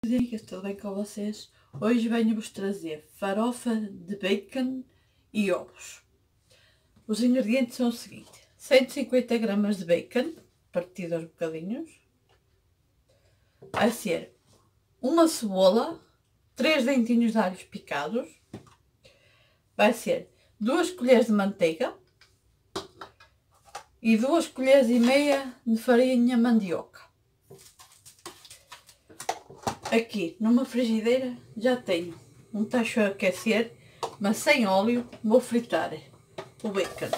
Amigas, tudo bem com vocês? Hoje venho-vos trazer farofa de bacon e ovos. Os ingredientes são o seguinte: 150 gramas de bacon, partido aos bocadinhos. Vai ser uma cebola, 3 dentinhos de alhos picados. Vai ser 2 colheres de manteiga e 2 colheres e meia de farinha mandioca. Aqui numa frigideira já tenho um tacho a aquecer, mas sem óleo. Vou fritar o bacon.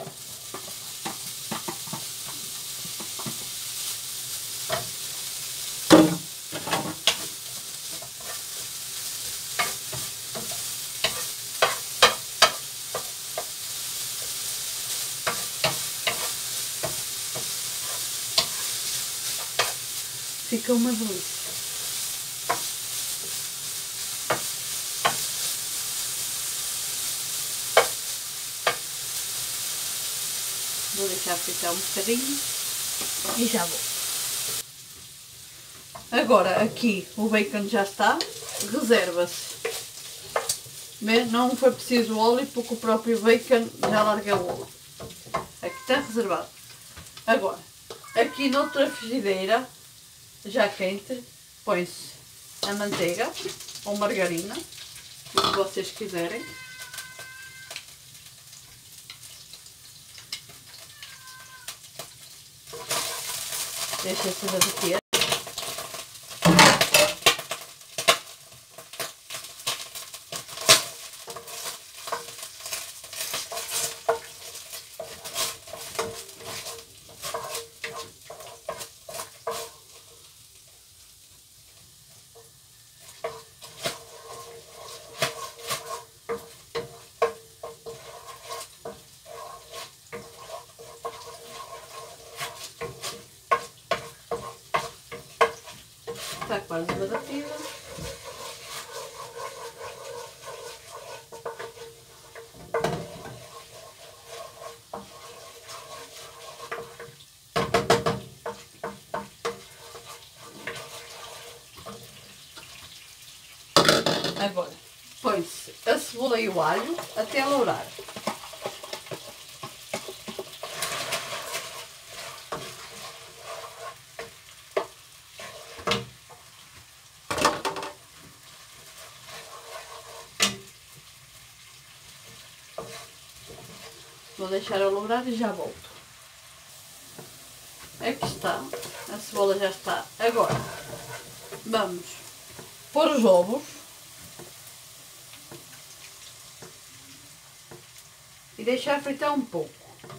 Fica uma delícia. Vou deixar fritar um bocadinho e já vou. Agora aqui o bacon já está, reserva-se. Não foi preciso óleo porque o próprio bacon já larga o óleo. Aqui está reservado. Agora, aqui noutra frigideira, já quente, põe-se a manteiga ou margarina, o que vocês quiserem. Deixa-se derreter. Está quase derretida. Agora põe-se a cebola e o alho até lourar. Vou deixar a lourar e já volto. Aqui está, a cebola já está. Agora vamos pôr os ovos e deixar fritar um pouco.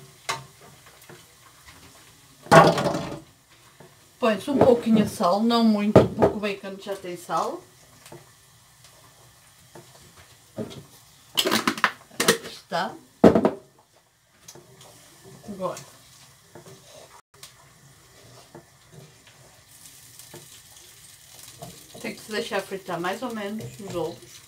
Põe-se um pouquinho de sal, não muito, porque o bacon já tem sal. Aqui está. Agora tem que se deixar fritar mais ou menos os ovos.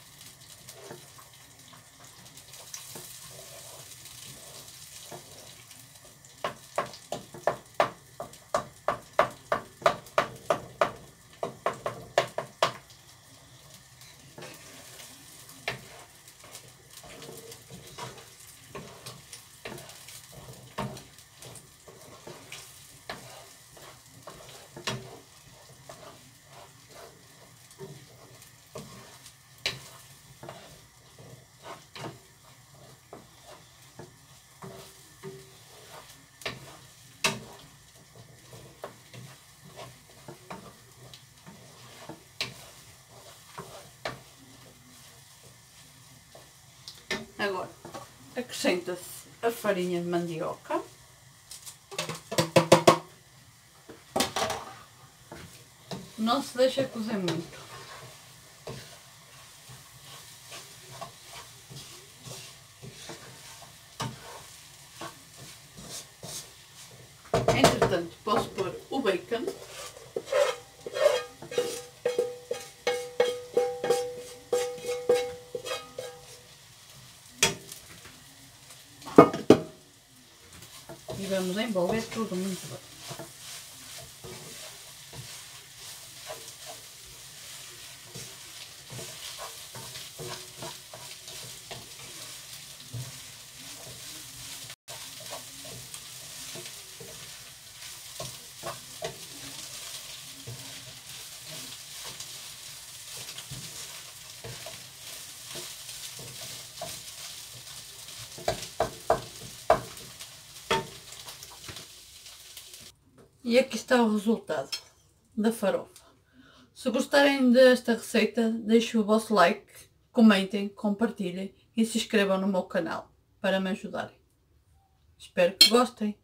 Agora acrescenta-se a farinha de mandioca. Não se deixa cozer muito. Entretanto, posso pôr o bacon. E vamos envolver tudo muito bem. E aqui está o resultado da farofa. Se gostarem desta receita, deixem o vosso like, comentem, compartilhem e se inscrevam no meu canal para me ajudarem. Espero que gostem.